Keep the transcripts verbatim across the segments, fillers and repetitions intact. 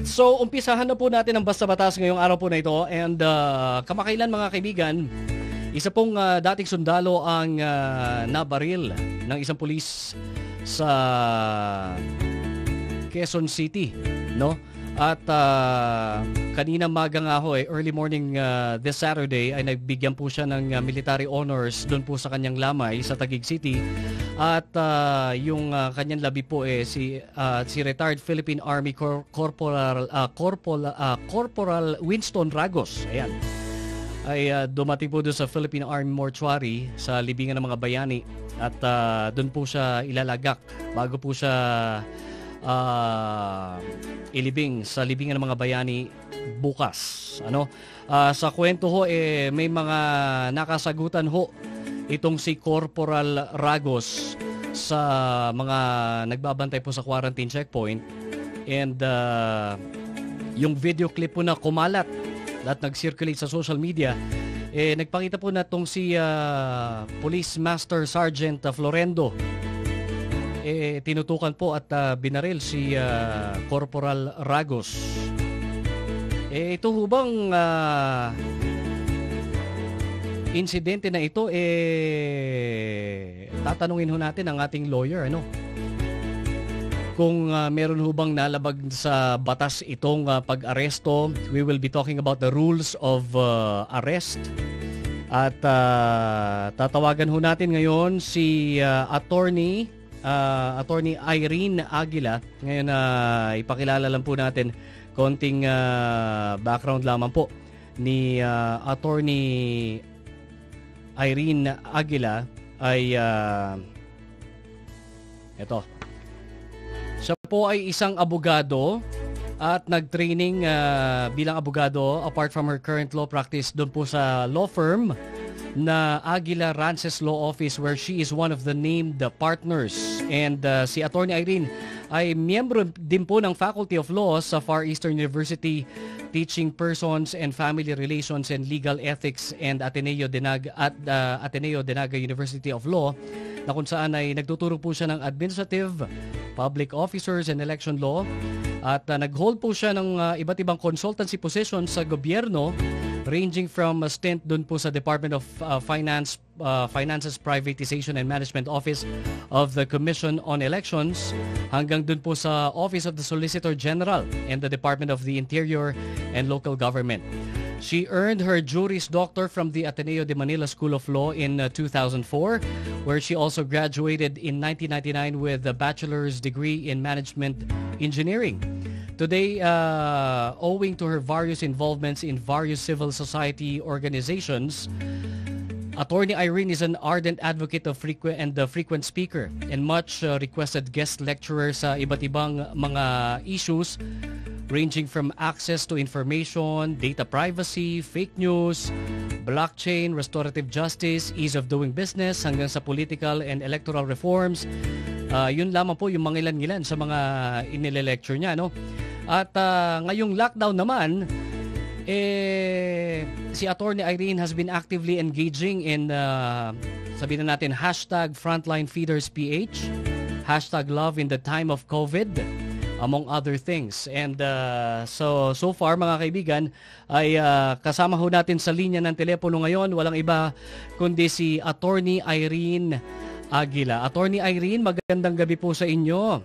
So, umpisahan na po natin ang Basta Batas ngayong araw po na ito. And uh, kamakailan mga kaibigan, isa pong uh, dating sundalo ang uh, nabaril ng isang pulis sa Quezon City, no? At uh, kanina maga nga ho, eh, early morning uh, this Saturday ay nagbigyan po siya ng uh, military honors doon po sa kanyang lamay sa Taguig City. At uh, yung uh, kanyang labi po eh si uh, si retired Philippine Army Cor- Corporal uh, Corporal uh, Corporal Winston Ragos. Ayan. Ay uh, dumating po doon sa Philippine Army Mortuary sa libingan ng mga bayani at uh, doon po siya ilalagak bago po siya uh, ilibing sa libingan ng mga bayani bukas. Ano? Uh, sa kwento ho eh may mga nakasagutan ho itong si Corporal Ragos sa mga nagbabantay po sa quarantine checkpoint, and uh, yung video clip po na kumalat at nag-circulate sa social media eh nagpakita po na tong si uh, Police Master Sergeant uh, Florendo eh tinutukan po at uh, binaril si uh, Corporal Ragos. Eh ito hubang uh, insidente na ito eh tatanungin ho natin ang ating lawyer, ano? Kung uh, meron ho bang nalabag sa batas itong uh, pag-aresto. We will be talking about the rules of uh, arrest. At uh, tatawagan ho natin ngayon si uh, attorney uh, attorney Irene Aguila. Ngayon uh, ipakilala lang po natin konting uh, background lamang po ni uh, attorney Irene Aguila ay uh, eto. Siya po ay isang abogado at nag-training uh, bilang abogado apart from her current law practice doon po sa law firm na Aguila Rances Law Office, where she is one of the named partners. And uh, si Attorney Irene ay miyembro din po ng Faculty of Law sa Far Eastern University, teaching Persons and Family Relations and Legal Ethics, and Ateneo de Naga at uh, Ateneo de Naga University of Law, na kung saan ay nagtuturo po siya ng Administrative, Public Officers and Election Law, at uh, nag-hold po siya ng uh, iba't ibang consultancy positions sa gobyerno, ranging from a stint dun po sa Department of uh, Finance, uh, Finances Privatization and Management Office of the Commission on Elections, hanggang dun po sa Office of the Solicitor General and the Department of the Interior and Local Government. She earned her Juris Doctor from the Ateneo de Manila School of Law in uh, two thousand four, where she also graduated in nineteen ninety-nine with a bachelor's degree in Management Engineering. Today, uh, owing to her various involvements in various civil society organizations, Attorney Irene is an ardent advocate of frequent and the frequent speaker and much uh, requested guest lecturer sa iba't ibang mga issues ranging from access to information, data privacy, fake news, blockchain, restorative justice, ease of doing business, hanggang sa political and electoral reforms. Uh, yun lamang po yung mga ilan-ilan sa mga inile-lecture niya, no? At uh, ngayong lockdown naman, eh, si Attorney Irene has been actively engaging in, uh, sabihin na natin, hashtag FrontlineFeedersPH, hashtag Love in the Time of COVID, among other things. And uh, so, so far mga kaibigan, ay uh, kasama ho natin sa linya ng telepono ngayon, walang iba kundi si Attorney Irene Aguila. Attorney Irene, magandang gabi po sa inyo.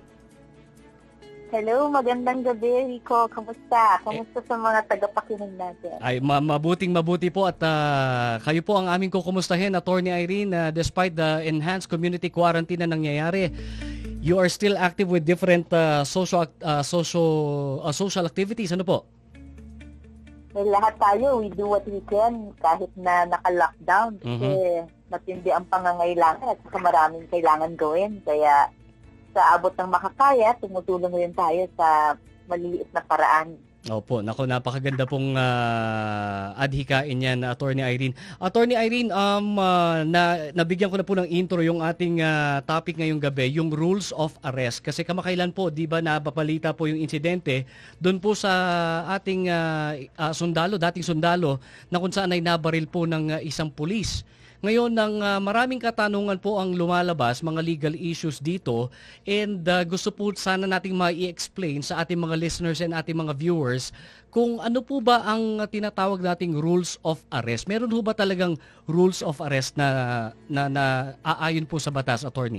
Hello, magandang gabi, Rico. Kamusta? Kamusta sa mga tagapakinig natin? Ay, ma- mabuting mabuti po at uh, kayo po ang aming kukumustahin, Attorney Irene. Uh, despite the enhanced community quarantine na nangyayari, you are still active with different uh, social uh, social uh, social activities. Ano po? Well, lahat tayo, we do what we can kahit na naka-lockdown. Kasi mm-hmm. matindi ang pangangailangan at saka maraming kailangan gawin. Kaya sa abot ng makakaya, tumutulong rin tayo sa maliliit na paraan. Opo, naku, napakaganda pong uh, adhikain yan, Attorney Irene. Attorney Irene, um, uh, na, nabigyan ko na po ng intro yung ating uh, topic ngayong gabi, yung rules of arrest. Kasi kamakailan po, di ba, napapalita po yung insidente doon po sa ating uh, uh, sundalo, dating sundalo, na kung saan ay nabaril po ng uh, isang pulis Ngayon, ng ah, maraming katanungan po ang lumalabas, mga legal issues dito, and ah, gusto po sana nating ma-i-explain sa ating mga listeners and ating mga viewers kung ano po ba ang ah, tinatawag nating rules of arrest. Meron po ba talagang rules of arrest na, na, na aayon po sa batas, attorney?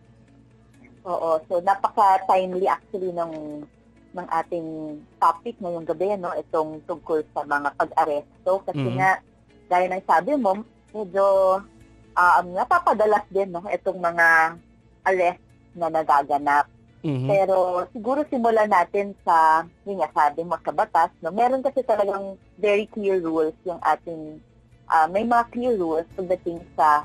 Oo, so napaka-timely actually ng ng ating topic ngayong gabi, no? Itong tungkol sa mga pag-aresto. Kasi Mhm. nga, gaya ng sabi mo, medyo um, napapadalas din, no? Itong mga arrest na nagaganap. Mhm. Pero siguro simulan natin sa, yun nga sabi mo, sa batas, no? Meron kasi talagang very clear rules yung ating, ah, may mga clear rules pagdating sa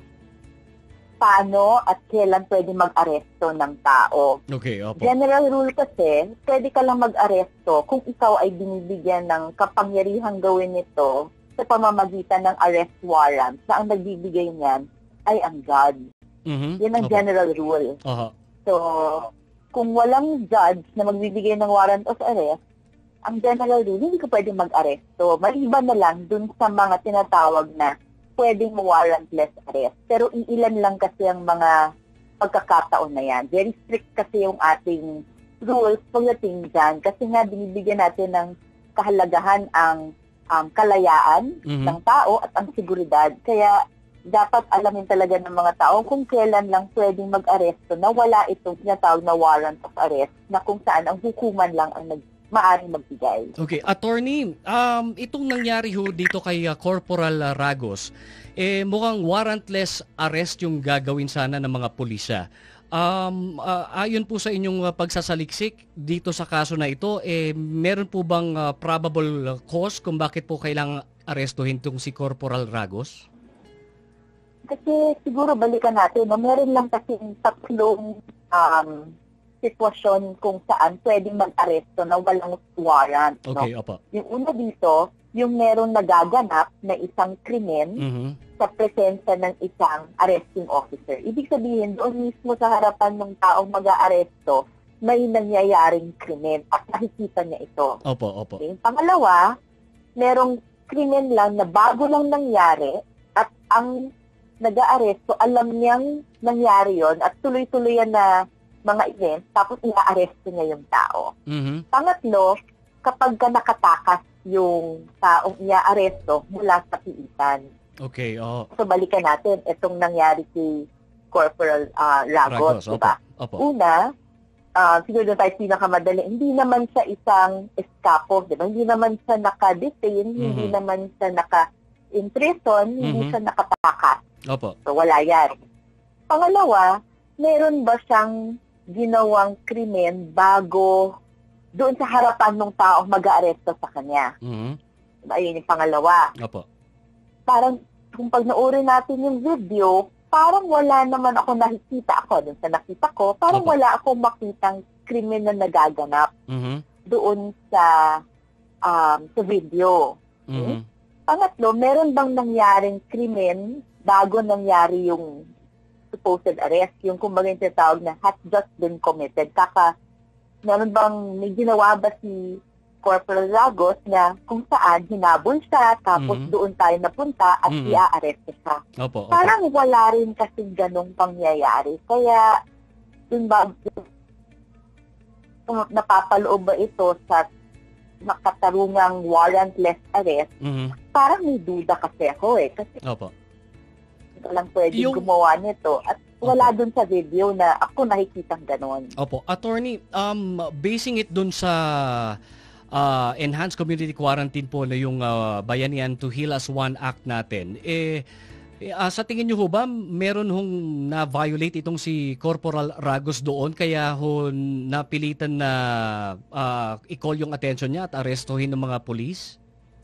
paano at kailan pwede mag-aresto ng tao. Okay, opo. General rule kasi, pwede ka lang mag-aresto kung ikaw ay binibigyan ng kapangyarihang gawin ito sa pamamagitan ng arrest warrant na ang nagbibigay niyan ay ang judge. Mhm. Yan ang Opo. general rule. Aha. So, kung walang judge na magbibigay ng warrant of arrest, ang general rule, hindi ka pwede mag-aresto. Maliban na lang dun sa mga tinatawag na pwedeng warrantless arrest. Pero iilan lang kasi ang mga pagkakataon na yan. Very strict kasi yung ating rules pagdating dyan. Kasi nga binibigyan natin ng kahalagahan ang um, kalayaan Mhm. ng tao at ang seguridad. Kaya dapat alamin talaga ng mga tao kung kailan lang pwedeng mag-aresto na wala itong tinatawag na warrant of arrest na kung saan ang hukuman lang ang nag maaaring magbigay. Okay, attorney, um, itong nangyari ho dito kay uh, Corporal uh, Ragos, eh, mukhang warrantless arrest yung gagawin sana ng mga pulisya. Um, uh, ayon po sa inyong uh, pagsasaliksik dito sa kaso na ito, eh, meron po bang uh, probable cause kung bakit po kailangang arestuhin itong si Corporal Ragos? Kasi siguro balikan natin, no? Meron lang kasi tatlong um, sitwasyon kung saan pwedeng mag-aresto na walang warrant. Okay, No? opo. Yung una dito, yung meron nagaganap na isang krimen Mhm. sa presensya ng isang arresting officer. Ibig sabihin, doon mismo sa harapan ng taong mag-aaresto, may nangyayaring krimen at nakikita niya ito. Opo, opo. Okay? Pangalawa, merong krimen lang na bago lang nangyari at ang nag-aaresto, alam niyang nangyari yon at tuloy-tuloy yan na mga events, tapos i-aaresto niya yung tao. Mhm. Pangatlo, kapag ka nakatakas yung taong i-aaresto mula sa piitan. Okay, oh. So balikan natin itong nangyari kay Corporal ah, Ragos, Ragos, opo. diba? Opo. Una, ah, siguro doon tayo pinakamadali, hindi naman siya isang escapo, diba? Hindi naman siya naka-detain, hindi Mhm. naman siya naka-imprison, hindi Mhm. siya nakatakas. Opo. So wala yan. Pangalawa, meron ba siyang ginawang krimen bago doon sa harapan ng taong mag-aaresto sa kanya? Mhm. Diba? Ayun yung pangalawa. Opo. Parang kung pag naurin natin yung video, parang wala naman ako nakikita ako. Doon sa nakita ko, parang Opo. wala akong makitang krimen na nagaganap Mhm. doon sa um, sa video. Mhm. Pangatlo, meron bang nangyaring krimen bago nangyari yung supposed arrest? Yung kumbaga yung tinatawag na has just been committed. Kaka, meron bang may ginawa ba si Corporal Ragos na kung saan hinabol siya, tapos Mhm. doon tayo napunta at Mhm. i-arrest siya. Opo, opo. Parang wala rin kasing ganong pangyayari. Kaya, dun ba, kung napapaloob ba ito sa makatarungang warrantless arrest, Mhm. parang may duda kasi ako eh. Kasi Opo. ito lang pwedeng Yung- gumawa nito. At wala dun sa video na ako nakikitang ganon. Opo. Attorney, um, basing it dun sa ah, Enhanced Community Quarantine po na yung ah, Bayanihan to Heal as One Act natin, eh, eh, ah, sa tingin nyo ho ba, meron hong na-violate itong si Corporal Ragos doon, kaya ho napilitan na ah, i-call yung attention niya at arestuhin ng mga pulis?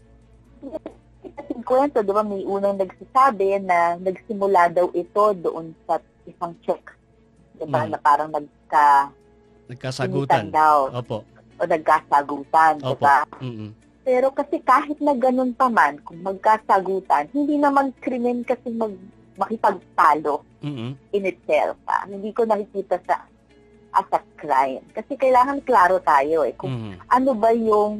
Kasi kwento, di ba, may unang nagsasabi na nagsimula daw ito doon sa isang check. Di ba, Mm. na parang nagka Nagkasagutan. daw Opo. o nagkasagutan, di Opo. ba? Mm-mm. Pero kasi kahit na ganun pa man, kung magkasagutan, hindi naman krimen kasi mag makipagtalo Mm-mm. in itself. Ah. Hindi ko nakikita sa as a crime. Kasi kailangan klaro tayo eh. Kung Mhm. ano ba yung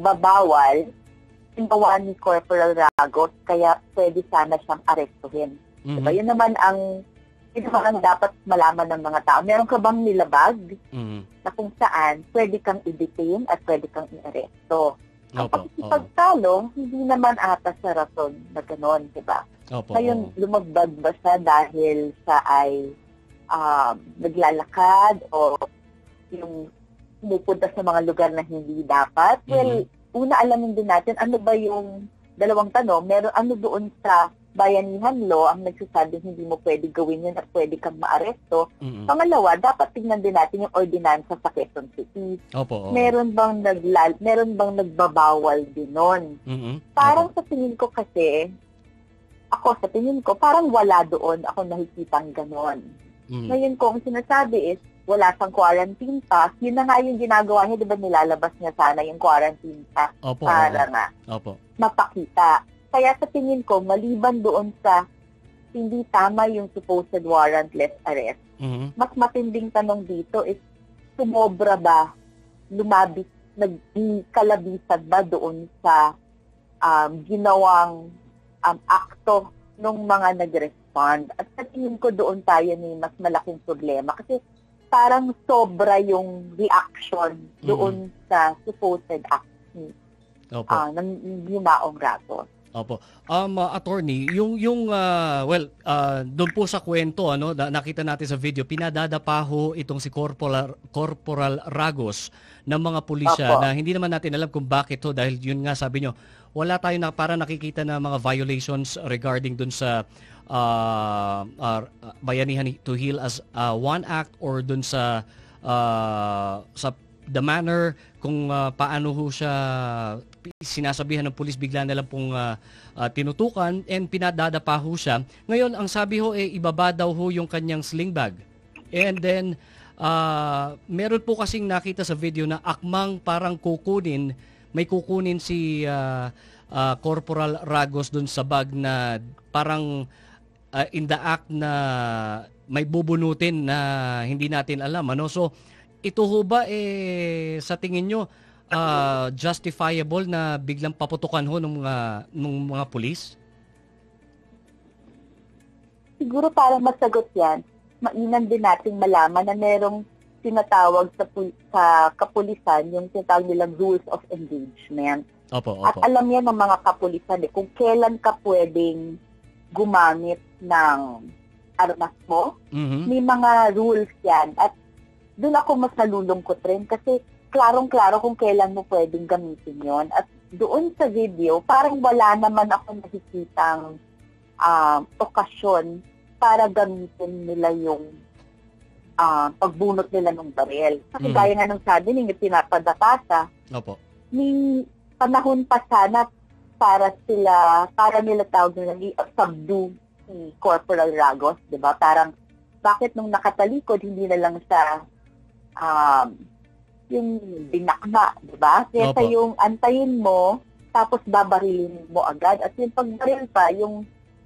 pinagbabawal ginawa ni Corporal Ragos, kaya pwede sana siyang arestuhin. Mhm. Diba? Yun naman ang, yun naman ang dapat malaman ng mga tao. Meron ka bang nilabag Mhm. na kung saan pwede kang i-detain at pwede kang i-aresto? Ang Opo. Oo. pagkipagtalo, hindi naman ata sa rason na gano'n, di ba? Opo. Ngayon, Oo. lumagbag ba siya dahil siya ay um, naglalakad o yung pumupunta sa mga lugar na hindi dapat? Well, una alamin din natin ano ba yung dalawang tanong. Meron ano doon sa bayanihan law ang nagsasabing hindi mo pwede gawin yun at pwede kang maaresto. Mhm. Pangalawa, dapat tingnan din natin yung ordinansa sa Quezon City. Opo. Oo. Meron bang naglal, meron bang nagbabawal din nun? Mhm. Parang sa tingin ko kasi, ako sa tingin ko, parang wala doon ako nakikitang ganon. Mhm. Ngayon ko, ang sinasabi is, wala siyang quarantine pass. Yun na nga yung ginagawa niya, di ba nilalabas niya sana yung quarantine pass Opo. para Oo. nga Opo. mapakita. Kaya sa tingin ko, maliban doon sa hindi tama yung supposed warrantless arrest, Mhm. mas matinding tanong dito is, sumobra ba, lumabis, nagkalabisag ba doon sa um, ginawang um, akto ng mga nag-respond? At sa tingin ko doon tayo ni mas malaking problema kasi parang sobra yung reaction doon sa supposed act ni Opo. uh, ng yumaong rato. Opo. Um, uh, attorney, yung yung uh, well, uh, doon po sa kwento ano, na, nakita natin sa video, pinadadapa ho itong si Corporal Corporal Ragos ng mga pulisya Opo. na hindi naman natin alam kung bakit ho dahil yun nga sabi nyo, wala tayo na para nakikita na mga violations regarding doon sa uh, uh, Bayanihan to Heal as uh, one act or doon sa uh, sa the manner kung uh, paano ho siya sinasabihan ng pulis, bigla na lang pong uh, uh, tinutukan and pinadadapa ho siya. Ngayon, ang sabi ho, eh, ibaba daw ho yung kanyang sling bag. And then, uh, meron po kasing nakita sa video na akmang parang kukunin, may kukunin si uh, uh, Corporal Ragos dun sa bag na parang uh, in the act na may bubunutin na hindi natin alam. Ano? So, ito ho ba, eh, sa tingin nyo, Uh, justifiable na biglang paputukan ho ng mga, ng mga pulis? Siguro para masagot yan, mainam din nating malaman na merong tinatawag sa, sa kapulisan, yung tinatawag nilang rules of engagement. Opo, opo. At alam yan ng mga kapulisan eh, kung kailan ka pwedeng gumamit ng armas mo, Mhm. may mga rules yan. At doon ako mas nalulungkot rin kasi klarong-klaro kung kailan mo pwedeng gamitin yon. At doon sa video, parang wala naman ako nakikitang uh, okasyon para gamitin nila yung uh, pagbunot nila ng baril. Kasi Mm. gaya nga ng sabi ninyo, pinapadapasa, Opo. may panahon pa sana para sila, para nila tawag nila i-subdue si Corporal Ragos, di ba? Parang, bakit nung nakatalikod, hindi na lang siya um, yung dinakma, di ba? Kaya Opo. yung antayin mo, tapos babarilin mo agad. At yung pagbaril pa, yung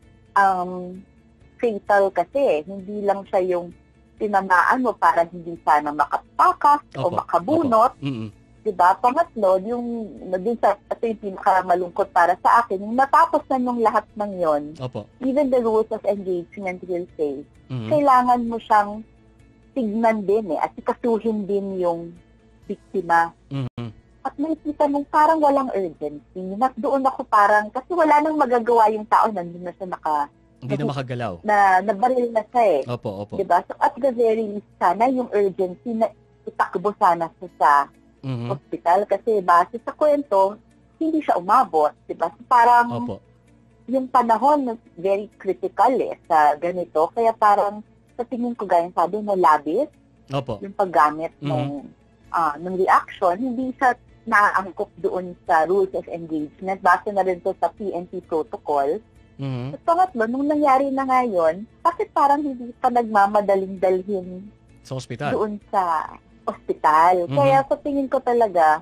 um, fatal kasi, hindi lang siya yung tinamaan mo para hindi sana makapakas o Opo. makabunot. Opo. Mm-mm. Di ba? Pangatlo, yung, naging sa, ito yung pinakamalungkot para sa akin, yung natapos na yung lahat ng yon, Opo. even the rules of engagement will say, Mhm. kailangan mo siyang tignan din eh, at ikasuhin din yung biktima. Mhm. At nakikita mong parang walang urgency. At doon ako parang, kasi wala nang magagawa yung tao, nandun na siya naka, Hindi na makagalaw. na nabaril na siya eh. Opo, opo. Diba? So at the very least, sana yung urgency na itakbo sana siya sa Mhm. hospital. Kasi base sa kwento, hindi siya umabot. Diba? So parang Opo. yung panahon very critical eh sa ganito. Kaya parang sa tingin ko gaya sabi mo, labis, Opo. yung paggamit Mhm. ng uh, ng reaction, hindi siya naaangkop doon sa rules of engagement. Base na rin to sa P N P protocol. Mhm. At pangatlo, nung nangyari na ngayon, bakit parang hindi pa nagmamadaling dalhin Sa ospital. doon sa ospital? Mhm. Kaya sa tingin ko talaga,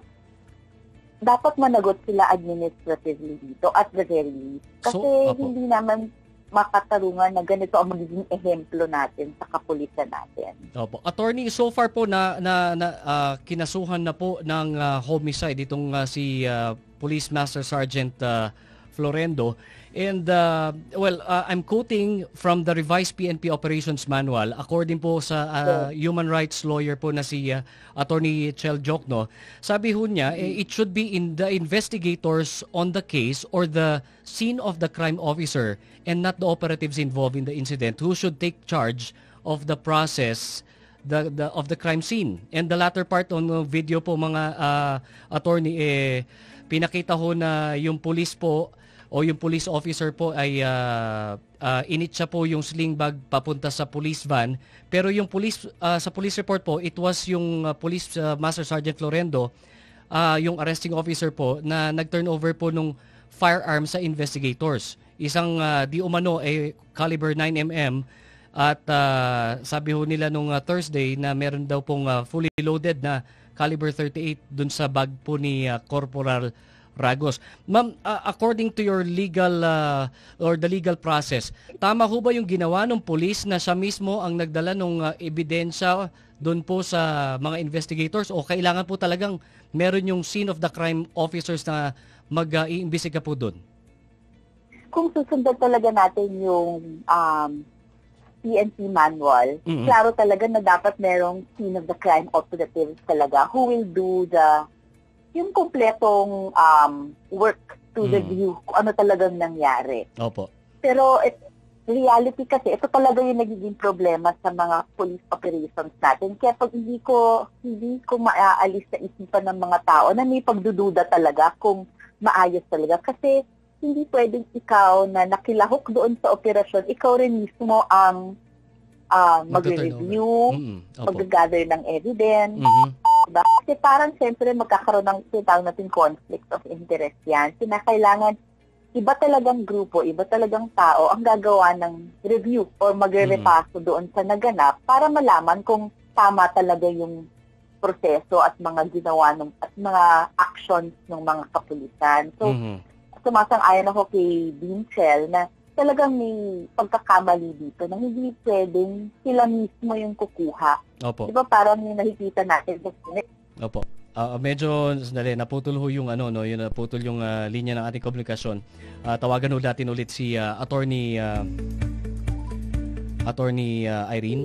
dapat managot sila administratively dito at the very least. Kasi So, opo. hindi naman makatarungan na ganito ang magiging ehemplo natin sa kapulisan natin. Opo. Attorney, so far po na, na, na ah, kinasuhan na po ng ah, homicide itong ah, si ah, Police Master Sergeant ah, Florendo. And, uh, well, uh, I'm quoting from the revised P N P Operations Manual. According po sa uh, human rights lawyer po na si uh, Attorney Chel Jokno, sabi ho niya, eh, it should be in the investigators on the case or the scene of the crime officer and not the operatives involved in the incident who should take charge of the process the, the of the crime scene. And the latter part on the video po mga uh, attorney, eh, pinakita ho na yung police po o yung police officer po ay uh, uh, initsa po yung sling bag papunta sa police van. Pero yung police, uh, sa police report po, it was yung uh, police uh, Master Sergeant Florendo, uh, yung arresting officer po, na nag-turnover po nung firearm sa investigators. Isang uh, di umano ay eh, caliber nine millimeter at uh, sabi ho nila nung uh, Thursday na meron daw pong uh, fully loaded na caliber thirty-eight dun sa bag po ni uh, Corporal Ragos. Ma'am, uh, according to your legal uh, or the legal process, tama ho ba yung ginawa ng police na siya mismo ang nagdala ng uh, ebidensya doon po sa mga investigators o kailangan po talagang meron yung scene of the crime officers na mag-iimbestiga po doon? Kung susundan talaga natin yung um, P N P manual, mm-hmm. klaro talaga na dapat merong scene of the crime operatives talaga who will do the yung kumpletong um, work to mm. review kung ano talagang nangyari. Opo. Pero it, reality kasi, ito talaga yung nagiging problema sa mga police operations natin. Kaya pag hindi ko, hindi ko maaalis sa isipan ng mga tao na may pagdududa talaga kung maayos talaga. Kasi hindi pwedeng ikaw na nakilahok doon sa operasyon, ikaw rin mismo ang uh, mag-review, mm-hmm. mag-gather ng evidence, mm-hmm. Diba? Kasi parang siyempre magkakaroon ng tinatawag natin conflict of interest yan. Kinakailangan iba talagang grupo, iba talagang tao ang gagawa ng review or magre-repaso mm-hmm. doon sa naganap para malaman kung tama talaga yung proseso at mga ginawa ng, at mga actions ng mga kapulisan. So, mm-hmm. sumasang-ayon ako kay Dean Chel na talagang may pagkakamali dito na hindi pwedeng sila mismo yung kukuha. Opo. Di ba parang yung nakikita natin sa Senate? Opo. Uh, medyo, sandali, naputol ho yung, ano, no, yung naputol yung uh, linya ng ating komunikasyon. Uh, tawagan ho natin ulit si uh, Attorney, uh, Attorney uh, Irene.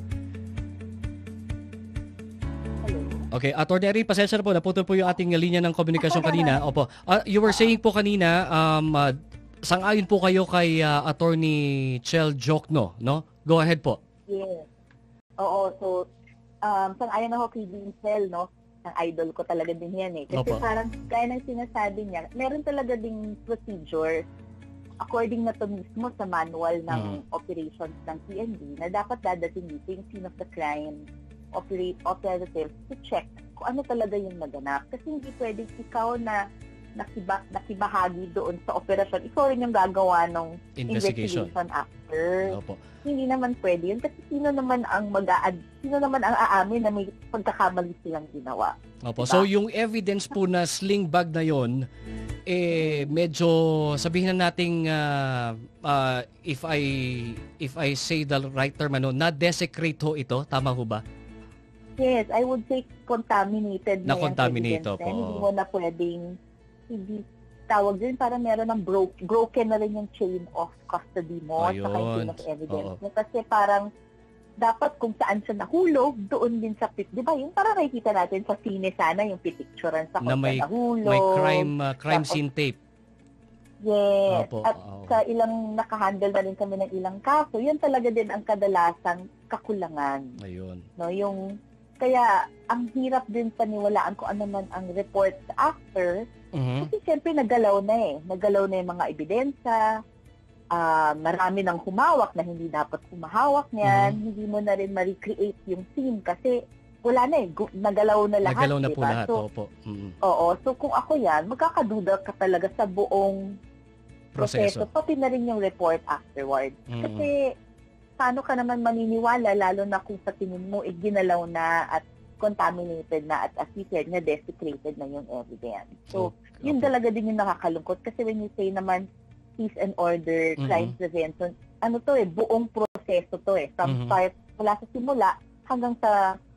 Hello. Okay, Attorney Irene, pasensya na po, naputol po yung ating linya ng komunikasyon kanina. Opo. Uh, you were saying po kanina, um, uh, sang-ayon po kayo kay uh, Attorney Chel Jokno, no? Go ahead po. Yes. Oo, so um, sang-ayon ako kay Dean Chel, no? Ang idol ko talaga din yan eh. Kasi Opo. Parang kaya ng sinasabi niya, meron talaga ding procedure according na to mismo sa manual ng mm. operations ng P N B na dapat dadating dito yung scene of the crime operate, operatives to check kung ano talaga yung naganap. Kasi hindi pwedeng ikaw na nakiba, nakibahagi doon sa operasyon, ikaw rin yung gagawa ng investigation, investigation after. Opo. Hindi naman pwede yun kasi sino naman ang mag-a- sino naman ang aamin na may pagkakamali silang ginawa. Opo. Diba? So yung evidence po na sling bag na yon, eh medyo sabihin na nating uh, uh, if I if I say the right term, ano, na desecrate ho ito, tama ho ba? Yes, I would say contaminated na, na contaminate po. Hindi mo na pwedeng hindi tawag din para meron ng broke, broken na rin yung chain of custody mo at saka yung chain of evidence. Oo. Kasi parang dapat kung saan siya nahulog, doon din sa pit. Di ba? Yung parang nakikita natin sa sine sana, yung piticturean sa kung na may, saan nahulog. May crime, uh, crime tapos, scene tape. Yes. Opo, at oh. sa ilang nakahandle na rin kami ng ilang kaso, yan talaga din ang kadalasang kakulangan. Ayun. No, yung kaya ang hirap din paniwalaan kung ano man ang reports after. Mm-hmm. Kasi siyempre nagalaw na eh. Nagalaw na yung mga ebidensya. Uh, marami nang humawak na hindi dapat humahawak niyan. Mm-hmm. Hindi mo na rin ma-recreate yung scene kasi wala na eh. Nagalaw na lahat. Nagalaw na diba? po lahat. So, opo. Mm-hmm. Oo. So kung ako yan, magkakaduda ka talaga sa buong proseso. proseso pati na rin yung report afterward. Mm-hmm. Kasi paano ka naman maniniwala lalo na kung sa tingin mo eh, ginalaw na at contaminated na at as you said, na desecrated na yung evidence. So, okay. Yun talaga din yung nakakalungkot. Kasi when you say naman peace and order, mm-hmm. crime prevention, ano to eh, buong proseso to eh. From mm-hmm. start, mula sa simula hanggang sa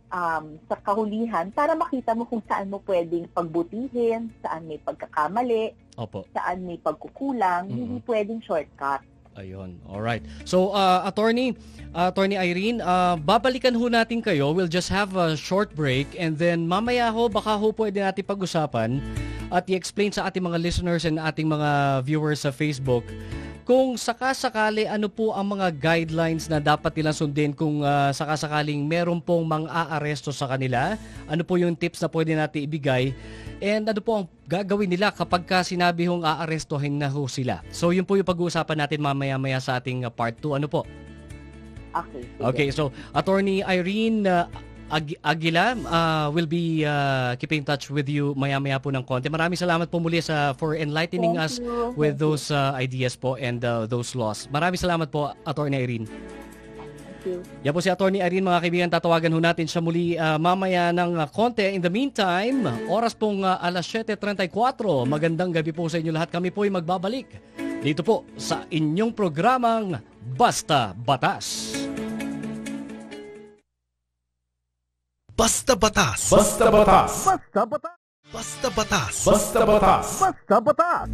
um, sa kahulihan para makita mo kung saan mo pwedeng pagbutihin, saan may pagkakamali, Opo. saan may pagkukulang, Mhm. hindi pwedeng shortcut. Ayun. Alright. So, uh, Attorney, uh, Attorney Irene, uh, babalikan ho natin kayo. We'll just have a short break and then mamaya ho, baka ho pwede natin pag-usapan at i-explain sa ating mga listeners and ating mga viewers sa Facebook kung sakasakali ano po ang mga guidelines na dapat nilang sundin kung uh, sakasakaling meron pong mang-aaresto sa kanila. Ano po yung tips na pwede natin ibigay and ano po ang gagawin nila kapag ka sinabi hong aarestohin na ho sila. So yun po yung pag-uusapan natin mamaya-maya sa ating uh, part two. Ano po? Okay. sige. Okay, so Attorney Irene uh, Ag- Aguila uh, will be uh, keeping in touch with you maya-maya po ng konti. Maraming salamat po muli sa for enlightening Thank us you. with Thank those uh, ideas po and uh, those laws. Maraming salamat po, Attorney Irene. Thank you. Yan po si Attorney Irene, mga kaibigan. Tatawagan ho natin siya muli uh, mamaya ng uh, konti. In the meantime, oras pong uh, alas siyete trentakuatro. Magandang gabi po sa inyo lahat. Kami po ay magbabalik dito po sa inyong programang Basta Batas. Basta Batas. Basta Batas. Basta Batas. Basta Batas. Basta Batas. Basta Batas.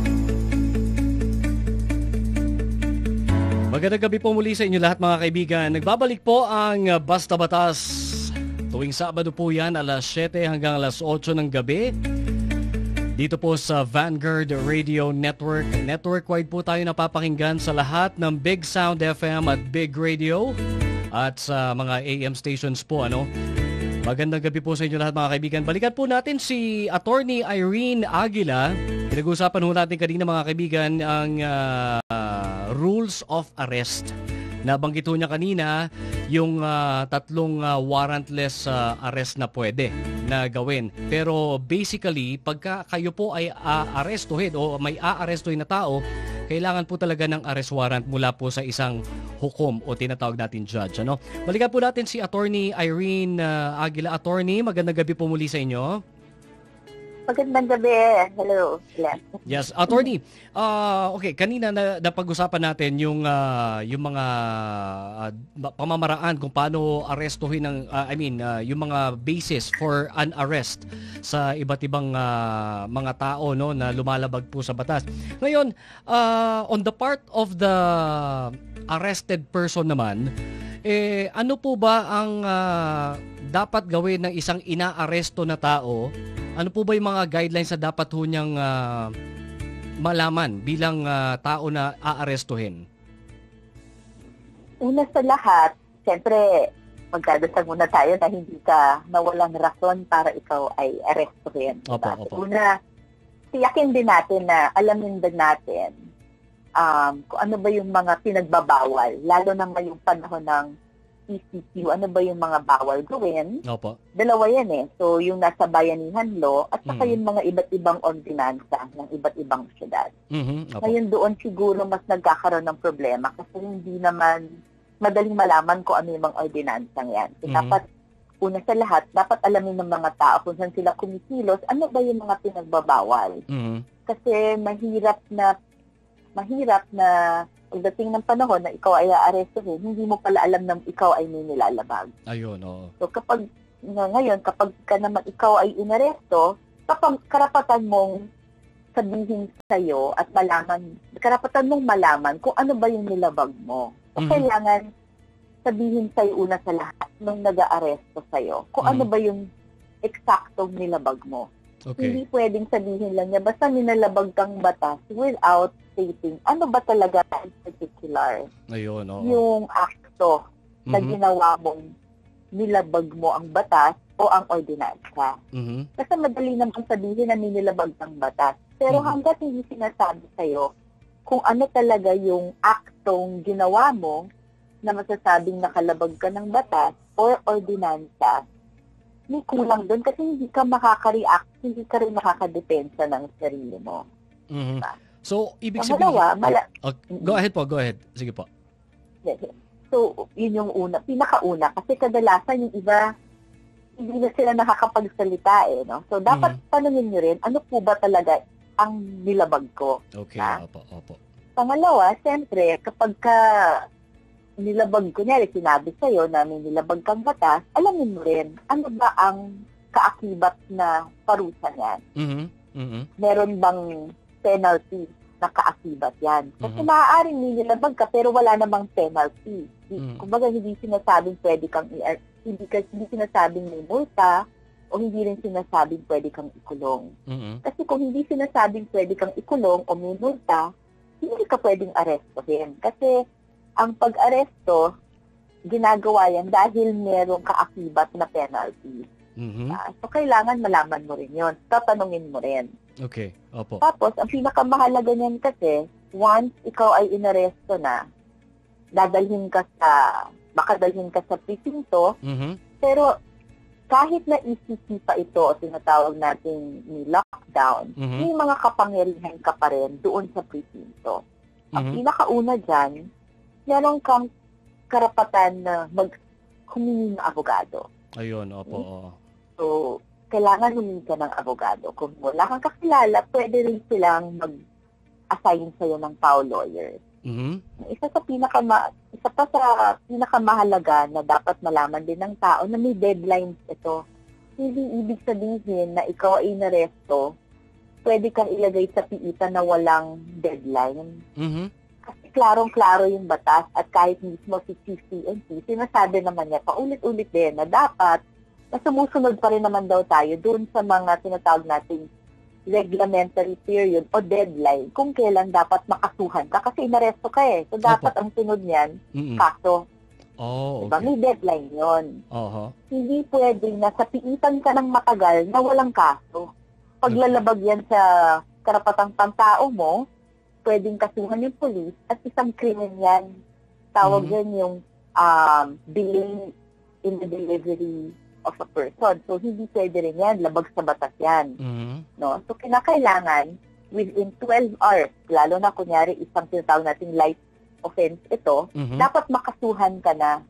Magandang gabi po muli sa inyo lahat mga kaibigan. Nagbabalik po ang uh, Basta Batas. Tuwing Sabado po yan, alas siyete hanggang alas otso ng gabi. Dito po sa Vanguard Radio Network. Network-wide po tayo napapakinggan sa lahat ng Big Sound F M at Big Radio. At sa mga A M stations po, ano. Magandang gabi po sa inyo lahat mga kaibigan. Balikan po natin si Attorney Irene Aguila. Pinag-uusapan po natin kanina mga kaibigan ang uh, uh, rules of arrest. Nabanggit po niya kanina yung uh, tatlong uh, warrantless uh, arrest na pwede na gawin. Pero basically, pagka kayo po ay aarestuhin o may aarestuhin na tao, kailangan po talaga ng arrest warrant mula po sa isang hukom o tinatawag natin judge. Ano? Balikan po natin si Attorney Irene uh, Aguila. Attorney, magandang gabi po muli sa inyo. Magandang gabi. Hello. Glenn. Yes, Attorney. Uh, okay, kanina na napag-usapan natin yung uh, yung mga uh, pamamaraan kung paano arestuhin ng uh, I mean, uh, yung mga basis for an arrest sa iba't ibang uh, mga tao no na lumalabag po sa batas. Ngayon, uh, on the part of the arrested person naman, eh ano po ba ang uh, dapat gawin ng isang inaaresto na tao? Ano po ba yung mga guidelines na dapat ho niyang uh, malaman bilang uh, tao na aarestuhin? Una sa lahat, siyempre, magdadasal muna tayo na hindi ka nawalang rason para ikaw ay arestuhin. Opo, Diba? opo. Una, tiyakin din natin na alamin din natin um, kung ano ba yung mga pinagbabawal, lalo na ngayong panahon ng E C Q, ano ba yung mga bawal gawin. Opo. Dalawa yan eh. So, yung nasa bayanihan law at saka Mm. yung mga iba't ibang ordinansa ng iba't ibang syudad. Mhm. Opo. Ngayon doon siguro mas nagkakaroon ng problema kasi hindi naman madaling malaman kung ano yung mga ordinansang yan. So, Mhm. dapat, una sa lahat, dapat alamin ng mga tao kung saan sila kumikilos, ano ba yung mga pinagbabawal. Mhm. Kasi mahirap na, mahirap na pagdating ng panahon na ikaw ay aarestuhin, hindi mo pala alam na ikaw ay may nilalabag. Ayun, oo. So kapag nga- ngayon, kapag ka naman ikaw ay inaresto, kapag karapatan mong sabihin sa'yo at malaman, karapatan mong malaman kung ano ba yung nilabag mo. So Mhm. kailangan sabihin sa'yo una sa lahat nung nag-aaresto sa'yo kung Mhm. ano ba yung eksaktong nilabag mo. Hindi Okay. pwedeng sabihin lang niya, basta ninalabag kang batas without stating ano ba talaga in particular Ayun, oo. yung akto na Mhm. ginawa mong nilabag mo ang batas o ang ordinansa. Mhm. Kasi madali naman sabihin na ninilabag ng batas. Pero Mhm. hanggat hindi sinasabi sa'yo kung ano talaga yung aktong ginawa mo na masasabing nakalabag ka ng batas or ordinansa, may kulang doon kasi hindi ka makaka-react, hindi ka rin makakadepensa ng sarili mo. Mhm. So, ibig sabihin... Pangalawa, mala- Okay. Go ahead po, go ahead. Sige po. So, yun yung una, pinakauna. Kasi kadalasan yung iba, hindi na sila nakakapagsalita eh, no? So, dapat Mhm. tanungin nyo rin, ano po ba talaga ang nilabag ko? Okay, Ah? opo, opo. Pangalawa, siyempre, kapag ka nilabag, kunyari sinabi sa'yo na may nilabag kang batas, alamin mo rin, ano ba ang kaakibat na parusa niyan? Mhm. Mhm. Meron bang penalty na kaakibat yan? Kasi Mhm. maaaring nilabag ka pero wala namang penalty. Mhm. Kumbaga hindi sinasabing pwede kang i- hindi, ka, hindi sinasabing may multa o hindi rin sinasabing pwede kang ikulong. Mhm. Kasi kung hindi sinasabing pwede kang ikulong o may multa, hindi ka pwedeng arestuhin. Kasi ang pag-aresto, ginagawa yan dahil merong kaakibat na penalty. Mhm. Ah, so, kailangan malaman mo rin yun. Tatanungin mo rin. Okay. Opo. Tapos, ang pinakamahalaga niyan kasi, once ikaw ay inaresto na, dadalhin ka sa, baka dalhin ka sa presinto, Mhm. pero kahit na E C C pa ito o tinatawag natin ni lockdown, Mhm. may mga kapangyarihan ka pa rin doon sa presinto. Ang Mhm. pinakauna dyan, meron kang karapatan na mag humingi ng abogado. Ayun, opo. oo. So, kailangan humingi ka ng abogado. Kung wala kang kakilala, pwede rin silang mag-assign sa'yo ng P A O lawyer. Mhm. Isa sa pinakama, isa pa sa pinakamahalaga na dapat malaman din ng tao na may deadlines ito. Hindi ibig sabihin na ikaw ay inaresto, pwede kang ilagay sa piitan na walang deadline. Mhm. Kasi klarong-klaro yung batas at kahit mismo si Chief P N P, sinasabi naman niya paulit-ulit din na dapat na sumusunod pa rin naman daw tayo doon sa mga tinatawag nating reglementary period o deadline kung kailan dapat makasuhan ka kasi inaresto ka eh. So, dapat ang sunod niyan, Mhm. kaso. Oh, Diba? okay. May deadline yon. Oho. Hindi pwedeng nasa piitan ka ng matagal na walang kaso. Paglalabag yan sa karapatang pantao mo, pwedeng kasuhan yung police at isang krimen yan. Tawag Mhm. yan yung um, delay in the delivery of a person. So, hindi pwede rin yan. Labag sa batas yan. Mhm. No? So, kinakailangan within twelve hours, lalo na kunyari isang tinatawag nating light offense ito, Mhm. dapat makasuhan ka na.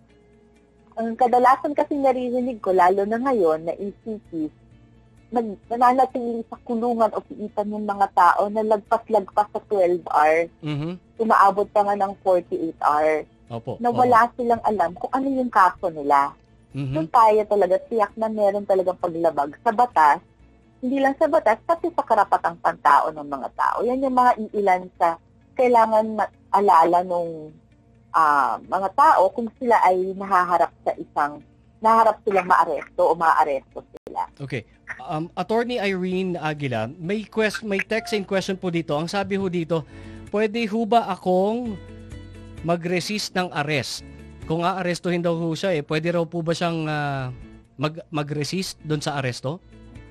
Ang kadalasan kasi naririnig ko, lalo na ngayon, na E C P, nag, nananatili sa kulungan o piitan ng mga tao na lagpas-lagpas sa twelve hours, Mhm. umaabot pa nga ng forty-eight hours, Opo. na oo. wala silang alam kung ano yung kaso nila. So Mhm. tayo talaga tiyak na meron talagang paglabag sa batas, hindi lang sa batas, pati sa karapatang pantao ng mga tao. Yan yung mga iilan sa kailangan maalala nung ah, mga tao kung sila ay nahaharap sa isang, naharap silang maaresto o maaresto sila. Okay. Um, Attorney Irene Aguila, may quest, may text and question po dito. Ang sabi ho dito, pwede ho ba akong mag-resist ng arrest? Kung aarestuhin daw ho siya, eh, pwede raw po ba siyang ah, mag, mag-resist doon sa aresto?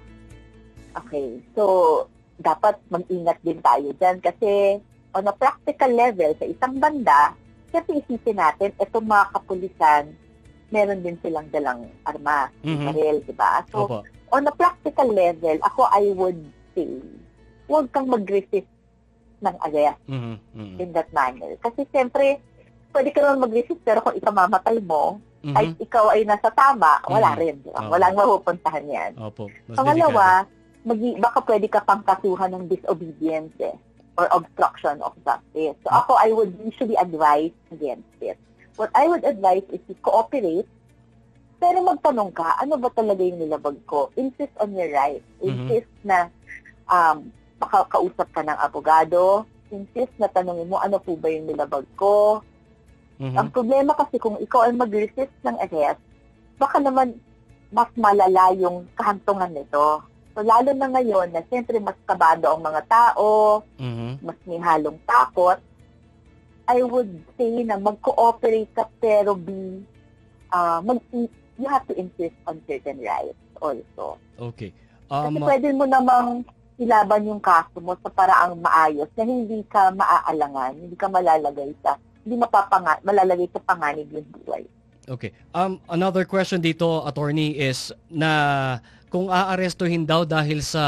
Okay, so dapat mag-ingat din tayo dyan kasi on a practical level, sa isang banda, kasi isipin natin, itong mga kapulisan, meron din silang dalang armas, Mhm. baril, di ba? So, Opo. on a practical level, ako I would say, huwag kang mag-resist ng arrest Mhm. Mhm. in that manner. Kasi siyempre, pwede ka naman mag-resist, pero kung ikamamatay mo, Mhm. ay ikaw ay nasa tama, wala Mhm. rin. Di ba? Oo. Walang mapupuntahan yan. Opo. Mas Pangalawa, magi, baka pwede ka pang kasuhan ng disobedience eh, or obstruction of justice. So ako, I would usually advise against it. What I would advise is to cooperate, pero magtanong ka, ano ba talaga yung nilabag ko? Insist on your right. Insist na um, makakausap ka ng abogado. Insist na tanongin mo, ano po ba yung nilabag ko? Mhm. Ang problema kasi kung ikaw ay mag-resist ng arrest, baka naman mas malala yung kahantungan nito. So, lalo na ngayon na siyempre mas kabado ang mga tao, Mhm. mas may halong takot, I would say na mag-cooperate ka pero be, uh, mag you have to insist on certain rights also. Okay. Kasi Um, pwede mo namang ilaban yung kaso mo sa paraang maayos na hindi ka maaalangan, hindi ka malalagay sa, hindi mapapanga, malalagay sa panganib yung buhay. Okay. Um, another question dito, attorney, is na kung aarestuhin daw dahil sa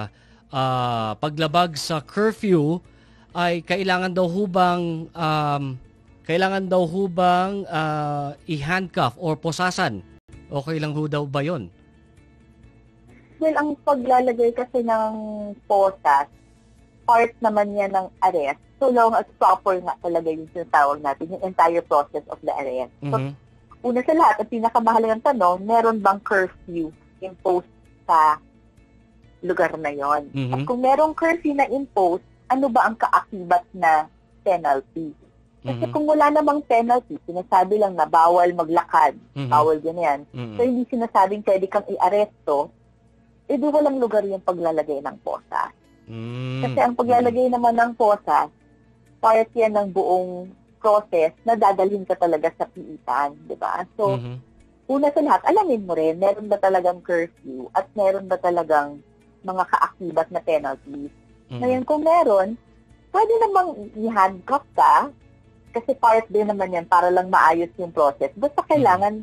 ah, paglabag sa curfew, ay kailangan daw hubang um, kailangan daw hubang ah, i-handcuff or posasan. Okay lang ho daw ba yun? Well, ang paglalagay kasi ng posas, part naman yan ng arrest, so long as proper nga talaga yung sinatawag natin, yung entire process of the arrest. So, Mhm. una sa lahat, ang pinakamahalagang tanong, meron bang curfew imposed sa lugar na yon? Mhm. At kung merong curfew na imposed, ano ba ang kaakibat na penalty? Kasi Mhm. kung wala namang penalty, sinasabi lang na bawal maglakad, Mhm. bawal ganyan. Mhm. So, hindi sinasabing pwede kang i-aresto, edi walang lugar yung paglalagay ng posa. Mm. Kasi ang paglalagay naman ng posa, part yan ng buong process na dadalhin ka talaga sa piitan, di ba? So, Mhm. una sa lahat, alamin mo rin, meron ba talagang curfew at meron ba talagang mga kaakibat na penalties. Mhm. Ngayon, kung meron, pwede namang i-handcuff ka kasi part din naman yan para lang maayos yung process. Basta kailangan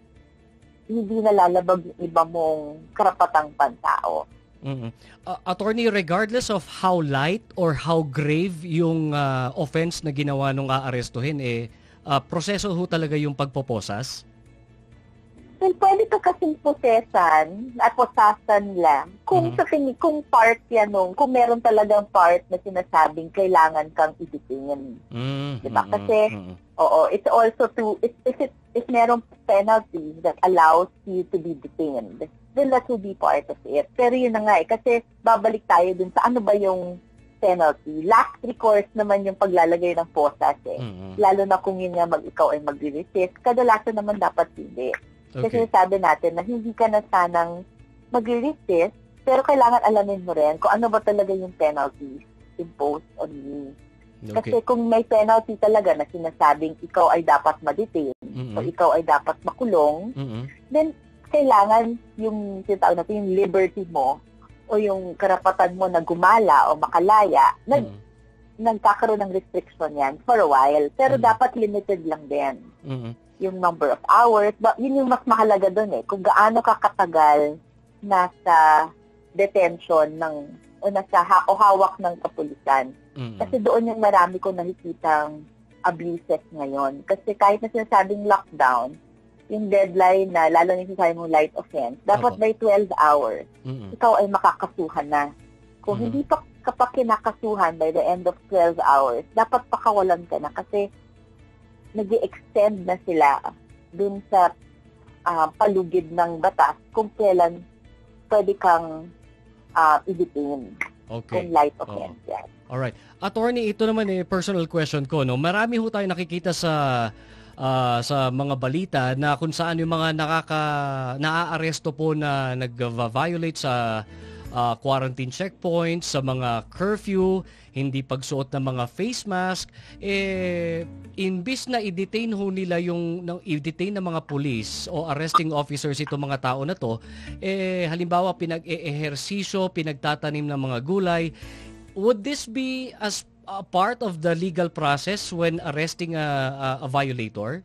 hindi nalalabag yung iba mong karapatang pantao. Mhm. Uh, attorney, regardless of how light or how grave yung uh, offense na ginawa nung aarestuhin, eh, uh, proseso ho talaga yung pagpoposas? Well, pwede ka kasing posesan at posasan lang kung Mhm. sa tingin, kung part yan nung, kung meron talagang part na sinasabing kailangan kang i-detain. Mm. Diba? Mhm. Kasi, Mhm. oo, it's also to, if, if, it, if merong penalty that allows you to be detained, then that will be part of it. Pero yun na nga eh, kasi babalik tayo dun sa ano ba yung penalty. Last recourse naman yung paglalagay ng posas eh. Mhm. Lalo na kung yun nga mag ikaw ay mag-resist, kadalasan naman dapat hindi. Kasi Okay. sabi natin na hindi ka na sanang mag-resist, pero kailangan alamin mo rin kung ano ba talaga yung penalty imposed on you. Kasi Okay. kung may penalty talaga na sinasabing ikaw ay dapat ma-detain, Mhm. o ikaw ay dapat makulong, Mhm. then kailangan yung tinatawag natin yung liberty mo o yung karapatan mo na gumala o makalaya, nag, Mhm. nagkakaroon ng restriction yan for a while. Pero Mhm. dapat limited lang din Mhm. yung number of hours. But yun yung mas mahalaga doon eh. Kung gaano ka katagal nasa detention ng o nasa ha- o hawak ng kapulisan. Mhm. Kasi doon yung marami kong nakikitang abuses ngayon. Kasi kahit na sinasabing lockdown, yung deadline na, lalo na yung sinasabi mong light offense, dapat Opo. by twelve hours, Mhm. ikaw ay makakasuhan na. Kung Mhm. hindi pa kapag kinakasuhan by the end of twelve hours, dapat pakawalan ka na kasi nag-i-extend na sila dun sa ah, palugid ng batas kung kailan pwede kang ah, i-detain Okay. kung light offense yan. Alright. Attorney, ito naman eh personal question ko, no. Marami ho tayo nakikita sa ah, sa mga balita na kung saan yung mga nakaka naaaresto po na nag-violate sa ah, quarantine checkpoints, sa mga curfew, hindi pagsuot ng mga face mask, eh imbis na i-detain ho nila yung ng i-detain ng mga police o arresting officers itong mga tao na to, eh halimbawa pinag-eehersisyo, pinagtatanim ng mga gulay. Would this be as a part of the legal process when arresting a, a, a violator?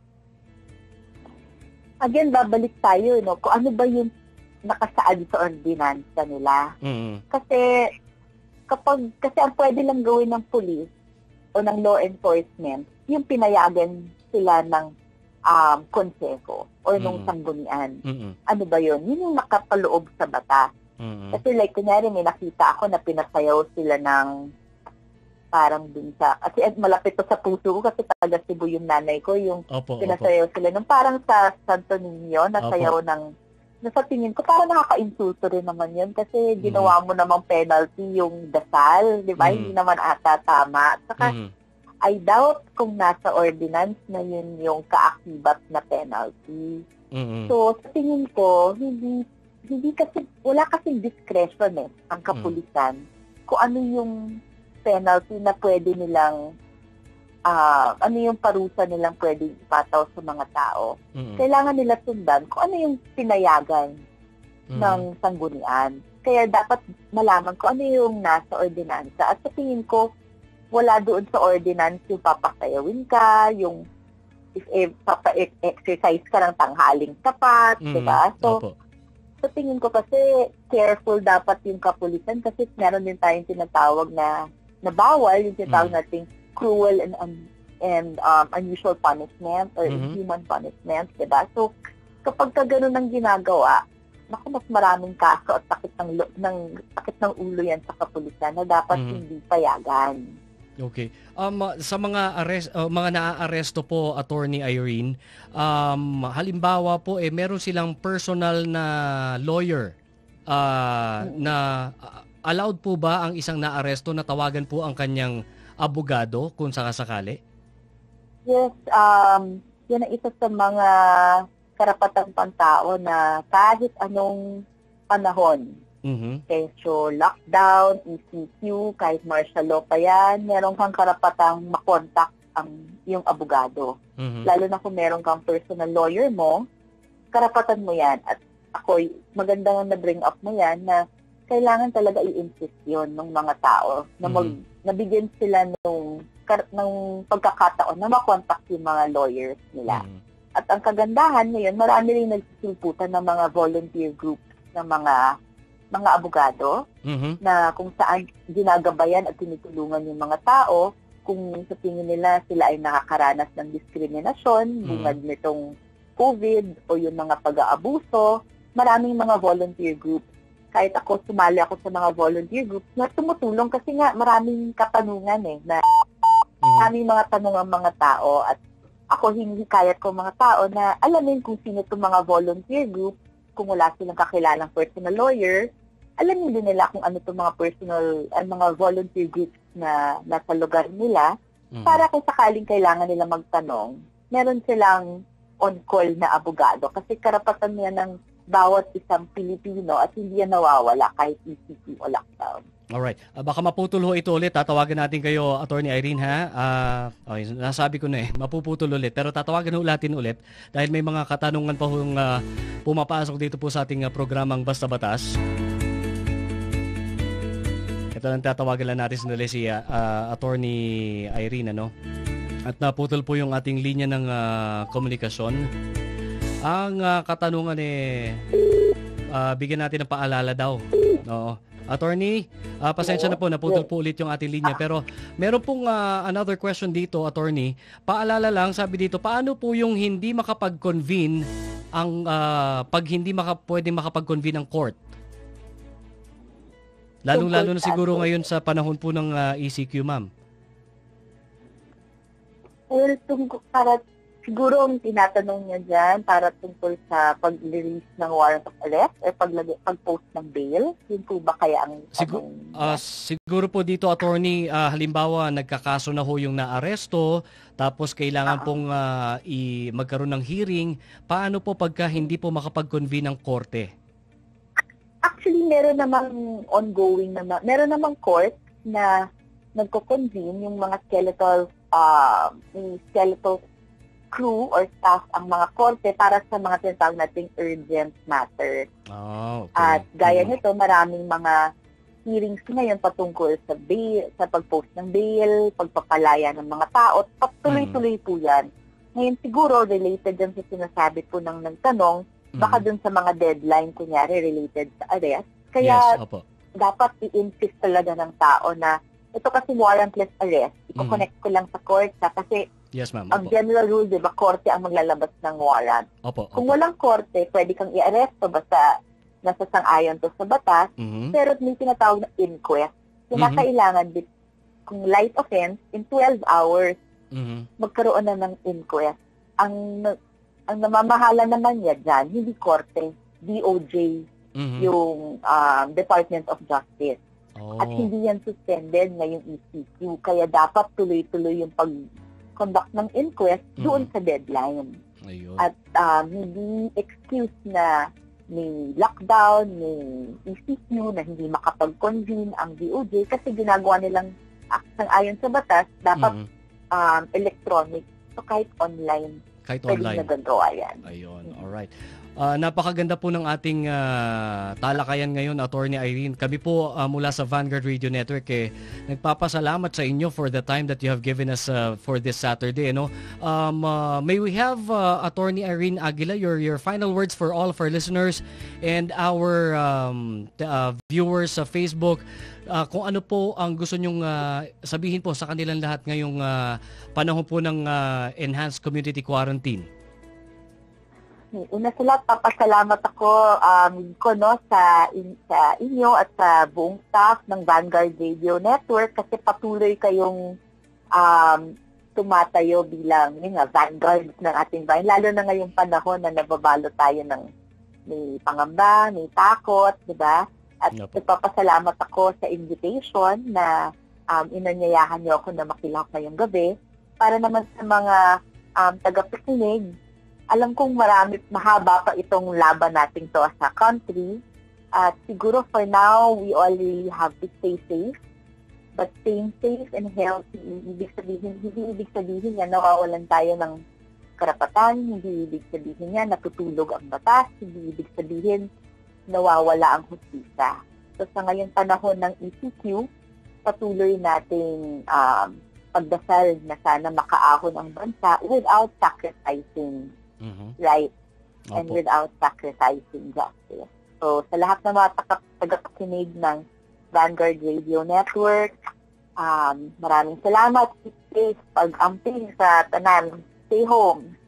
Again, babalik tayo, no? Kung ano ba yung nakasaad sa ordinansa nila. Mm. Kasi, kapag, kasi ang pwede lang gawin ng police o ng law enforcement, yung pinayagan sila ng um, konseho o nung Mm. sanggunian. Mm. Ano ba yun? Yun yung nakapaloob sa batas. Mm. Kasi like, kunyari, may nakita ako na pinasayaw sila ng parang dun sa, kasi eh, malapit to sa puso ko kasi taga Cebu yung nanay ko, yung Opo, opo. pinasayaw sila nung parang sa Santo Niño, nasayaw ng, nasa tingin ko, parang nakaka-insulto rin naman yun kasi ginawa mo namang penalty yung dasal, di ba? Mm. Hindi naman ata tama. At saka, Mm. I doubt kung nasa ordinance na yun yung kaakibat na penalty. Mm. So, sa tingin ko, hindi hindi kasi, wala kasing discretion eh, ang kapulisan, kung ano yung penalty na pwede nilang, ah ano yung parusa nilang pwede ipataw sa mga tao. Mm. Kailangan nila sundan kung ano yung pinayagan Mm. ng sanggunian. Kaya dapat malaman kung ano yung nasa ordinansa. At sa tingin ko, wala doon sa ordinance yung papasayawin ka, yung if, if papa-exercise ka ng tanghaling tapat, Mm. di ba? So, Opo. sa tingin ko kasi careful dapat yung kapulisan kasi meron din tayong tinatawag na na bawal, yung tinatawag Mm. nating cruel and um, and um, unusual punishment or Mhm. inhuman punishment, diba? So, kapag ka ganun ang ginagawa, naku, mas maraming kaso at sakit ng, lo- ng, sakit ng ulo yan sa kapulisan na dapat Mhm. hindi payagan. Okay. Um, sa mga arrest, uh, mga naaaresto po, Attorney Irene, um, halimbawa po, eh, meron silang personal na lawyer uh, na uh, allowed po ba ang isang naaresto na tawagan po ang kanyang abogado kung sakasakali? Yes, um, yan ang isa sa mga karapatan pantao na kahit anong panahon, Mhm. kesyo lockdown, E C Q, kahit martial law pa yan, meron kang karapatang makontak ang yung abogado. Mhm. Lalo na kung meron kang personal lawyer mo, karapatan mo yan. At ako, maganda nga na-bring up mo yan na kailangan talaga i-insist yun ng mga tao na mag, Mhm. nabigyan sila nung, kar- ng pagkakataon na makontak yung mga lawyers nila. Mhm. At ang kagandahan ngayon, marami rin nagsisilputan ng mga volunteer groups ng mga mga abogado Mhm. na kung saan ginagabayan at tinutulungan yung mga tao kung sa tingin nila sila ay nakakaranas ng diskriminasyon, bungad nitong COVID o yung mga pag-aabuso. Maraming mga volunteer groups. Kahit ako, sumali ako sa mga volunteer groups na tumutulong kasi nga maraming katanungan eh, na Mhm. maraming mga tanong ang mga tao at ako hinihikayat ko mga tao na alamin kung sino itong mga volunteer group, kung wala silang kakilalang personal lawyer, alamin din nila kung ano itong mga personal, uh, mga volunteer groups na nasa lugar nila, Mhm. para kung sakaling kailangan nila magtanong, meron silang on-call na abogado. Kasi karapatan niya ng bawat isang Pilipino at hindi yan nawawala kahit E C Q o lockdown. Alright. Uh, baka maputol ho ito ulit. Tatawagan natin kayo, Attorney Irene, ha? Uh, okay, nasabi ko na eh, mapuputol ulit. Pero tatawagan ho natin ulit dahil may mga katanungan pa hong uh, pumapasok dito po sa ating uh, programang Basta Batas. Ito lang tatawagan lang natin sandali si uh, Attorney Irene, ano? At naputol po yung ating linya ng uh, komunikasyon. Ang uh, katanungan eh, uh, bigyan natin ng paalala daw. Oo. Attorney, uh, pasensya na po, naputol po ulit yung ating linya. Pero meron pong uh, another question dito, Attorney. Paalala lang, sabi dito, paano po yung hindi makapag-convene ang, uh, pag hindi maka, pwedeng makapag-convene ang court? Lalong-lalo na siguro ngayon sa panahon po ng uh, E C Q, ma'am. Well, tungkol, para, siguro ang tinatanong niya dyan, para tungkol sa pag-release ng warrant of arrest o paglagay, pag-post ng bail, yun po ba kaya ang Sigur, tanong uh, niya? siguro po dito, Attorney, uh, halimbawa nagkakaso na ho yung naaresto, tapos kailangan Ah. pong uh, i- magkaroon ng hearing, paano po pagka hindi po makapag-convene ang korte? Actually, meron namang ongoing naman, meron namang court na nagko-convene yung mga skeletal, uh, yung skeletal crew or staff ang mga korte para sa mga tinatawag nating urgent matter. Oh, okay. At gaya Mhm. nito, maraming mga hearings ngayon patungkol sa bail, sa pag-post ng bail, pagpapalaya ng mga tao, patuloy-tuloy po yan. Ngayon siguro, related dyan sa sinasabi po ng nagtanong, baka Mhm. dun sa mga deadline, kunyari, related sa arrest. Yes, Kaya opo. dapat i-insist talaga ng tao na ito kasi warrantless arrest, i-connect ko lang sa court ha, kasi Yes, ma'am. ang Opo. general rule, di ba, korte ang maglalabas ng warrant. Opo. Kung Opo. walang korte, pwede kang i-aresto basta nasa sang-ayon to sa batas, Mhm. pero may tinatawag na inquest. Kinakailangan, mm kung light offense, in twelve hours, Mhm. magkaroon na ng inquest. Ang ang namamahala naman niya dyan, hindi korte, D O J, Mhm. yung um, Department of Justice. Oh. At hindi yan suspended ngayong E C Q. Kaya dapat tuloy-tuloy yung pag-conduct ng inquest doon Mhm. sa deadline. Ayun. At um, hindi excuse na may lockdown, may E C Q na hindi makapag-convene ang D O J kasi ginagawa nilang sang ayon sa batas, dapat Mhm. um, electronic. So kahit online, Kahit pwedeng online. nagagawa yan. Ayun, alright. Ah, napakaganda po ng ating ah, talakayan ngayon, Attorney Irene. Kami po ah, mula sa Vanguard Radio Network eh, nagpapasalamat sa inyo for the time that you have given us ah, for this Saturday. No? Um, ah, may we have ah, Attorney Irene Aguila, your, your final words for all of our listeners and our um, t- ah, viewers sa Facebook. Ah, kung ano po ang gusto nyong ah, sabihin po sa kanilang lahat ngayong ah, panahon po ng ah, enhanced community quarantine. Una sa lahat, papasalamat ako um, ko, no, sa, in, sa inyo at sa buong staff ng Vanguard Radio Network kasi patuloy kayong um, tumatayo bilang yun nga, vanguard ng ating bayan. Lalo na ngayong panahon na nababalo tayo ng may pangamba, may takot, di ba? At yep. Nagpapasalamat ako sa invitation na um, inanyayahan niyo ako na makilahok ngayong gabi para naman sa mga um, tagapakinig. Alam kong marami, mahaba pa itong laban natin to as a country. At siguro for now, we all really have to stay safe. But staying safe and healthy, ibig sabihin, hindi ibig sabihin yan, nawawalan tayo ng karapatan, hindi ibig sabihin yan, natutulog ang batas, hindi ibig sabihin, nawawala ang hustisya. So sa ngayong panahon ng E C Q, patuloy nating um, pagdasal na sana makaahon ang bansa without sacrificing mm-hmm. right Opo. And without sacrificing justice. So sa lahat ng mga tagapakinig ng Vanguard Radio Network, um, maraming salamat. Stay pag-amping sa tanan. Stay home.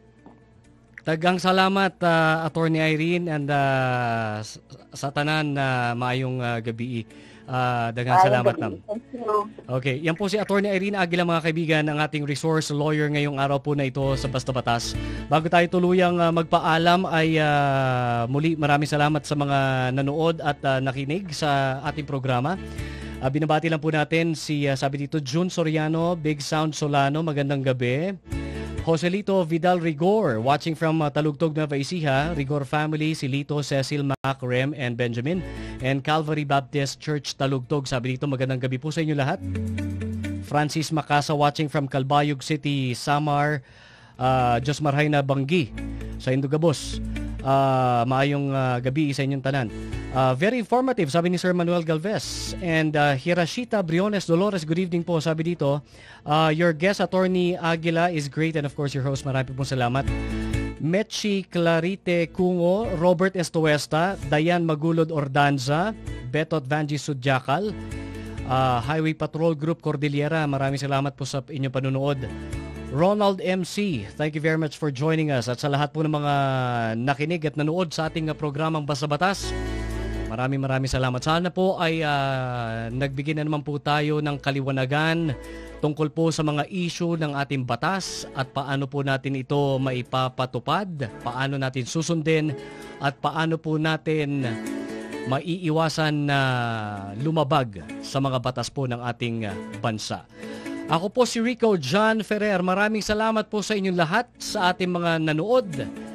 Tagang salamat, uh, Attorney Irene, and uh, sa tanan na uh, maayong uh, gabi. Uh, dagang salamat, ma'am. Okay, yan po si Attorney Irene Aguila, mga kaibigan, ang ating resource lawyer ngayong araw po na ito sa Basta Batas. Bago tayo tuluyang uh, magpaalam ay uh, muli maraming salamat sa mga nanood at uh, nakinig sa ating programa. Uh, binabati lang po natin si, uh, sabi dito, June Soriano, Big Sound Solano, magandang gabi. Joselito Vidal Rigor, watching from uh, Talugtog, Nueva Ecija, Rigor family, si Lito, Cecil, Mac, Rem, and Benjamin, and Calvary Baptist Church, Talugtog. Sabi dito, magandang gabi po sa inyo lahat. Francis Macasa, watching from Calbayog City, Samar, uh, Diyos Marhay na Banggi, sa Indugabos. Uh, maayong uh, gabi sa inyong tanan. Uh, very informative, sabi ni Sir Manuel Galvez. And uh, Hirashita Briones Dolores, good evening po, sabi dito. Uh, your guest, Attorney Aguila, is great, and of course your host, marami pong salamat. Mechi Clarite Kungo, Robert Estuesta, Dayan Magulod Ordanza, Betot Vanji Sudjakal, uh, Highway Patrol Group Cordillera, maraming salamat po sa inyong panunood. Ronald M C, thank you very much for joining us. At sa lahat po ng mga nakinig at nanood sa ating programang Basta Batas, maraming maraming salamat. Sana po ay uh, nagbigay na naman po tayo ng kaliwanagan tungkol po sa mga issue ng ating batas at paano po natin ito maipapatupad, paano natin susundin, at paano po natin maiiwasan na lumabag sa mga batas po ng ating bansa. Ako po si Rico John Ferrer. Maraming salamat po sa inyong lahat, sa ating mga nanood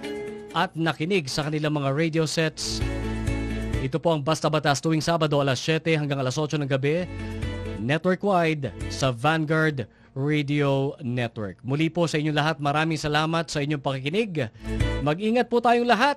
at nakinig sa kanilang mga radio sets. Ito po ang Basta Batas tuwing Sabado alas siyete hanggang alas otso ng gabi, network-wide sa Vanguard Radio Network. Muli po sa inyong lahat, maraming salamat sa inyong pakikinig. Mag-ingat po tayong lahat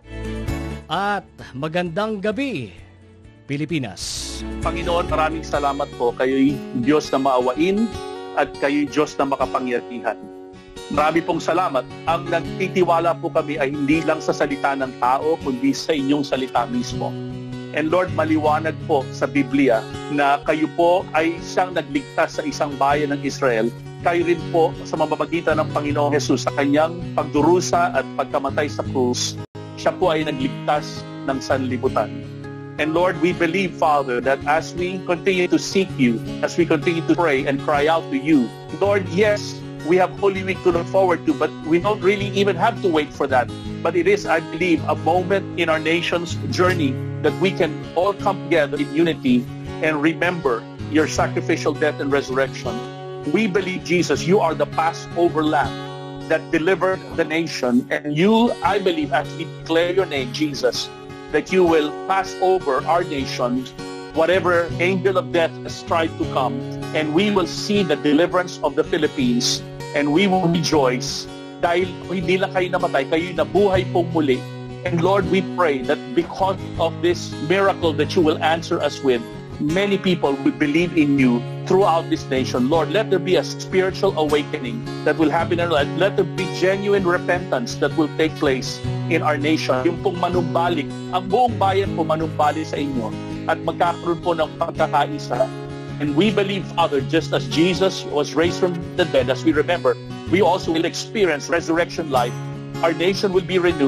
at magandang gabi, Pilipinas. Panginoon, maraming salamat po. Kayo'y Diyos na maawain at kayo'y Diyos na makapangyarihan. Marami pong salamat. Ang nagtitiwala po kami ay hindi lang sa salita ng tao, kundi sa inyong salita mismo. And Lord, maliwanag po sa Biblia na kayo po ay siyang nagligtas sa isang bayan ng Israel. Kayo rin po sa mamamagitan ng Panginoong Jesus sa kanyang pagdurusa at pagkamatay sa krus, siya po ay nagligtas ng sanlibutan. And Lord, we believe, Father, that as we continue to seek you, as we continue to pray and cry out to you, Lord, yes, we have Holy Week to look forward to, but we don't really even have to wait for that. But it is, I believe, a moment in our nation's journey that we can all come together in unity and remember your sacrificial death and resurrection. We believe, Jesus, you are the Passover Lamb that delivered the nation, and you, I believe, as we declare your name, Jesus, that you will pass over our nation, whatever angel of death has tried to come, and we will see the deliverance of the Philippines, and we will rejoice dahil hindi lang kayo namatay, kayo nabuhay pong muli. And Lord, we pray that because of this miracle that you will answer us with, many people will believe in you throughout this nation. Lord, let there be a spiritual awakening that will happen in our life. Let there be genuine repentance that will take place in our nation. Yung pong manumbalik, ang buong bayan po manumbalik sa inyo at magkakaroon po ng pagkakaisa. And we believe, Father, just as Jesus was raised from the dead, as we remember, we also will experience resurrection life. Our nation will be renewed.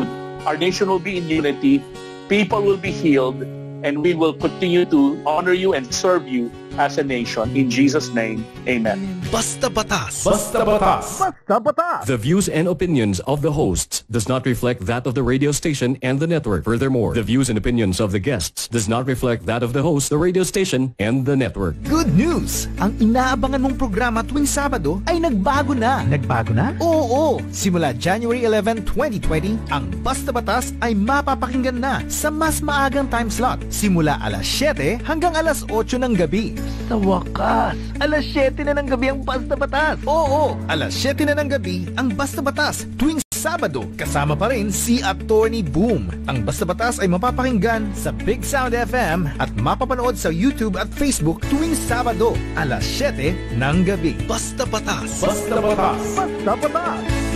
our nation will be in unity, people will be healed, and we will continue to honor you and serve you as a nation. In Jesus' name, amen. Basta Batas. Basta Batas. Basta Batas. The views and opinions of the hosts does not reflect that of the radio station and the network. Furthermore, the views and opinions of the guests does not reflect that of the host, the radio station, and the network. Good news! Ang inaabangan mong programa tuwing Sabado ay nagbago na. Nagbago na? Oo! Simula January eleventh, twenty twenty, ang Basta Batas ay mapapakinggan na sa mas maagang time slot. Simula alas siyete hanggang alas otso ng gabi. Sa wakas, alas siyete na ng gabi ang Basta Batas. Oo! Alas siyete na ng gabi ang Basta Batas tuwing Sabado. Kasama pa rin si Attorney Boom. Ang Basta Batas ay mapapakinggan sa Big Sound F M at mapapanood sa YouTube at Facebook tuwing Sabado, alas siyete ng gabi. Basta Batas. Basta Batas. Basta Batas.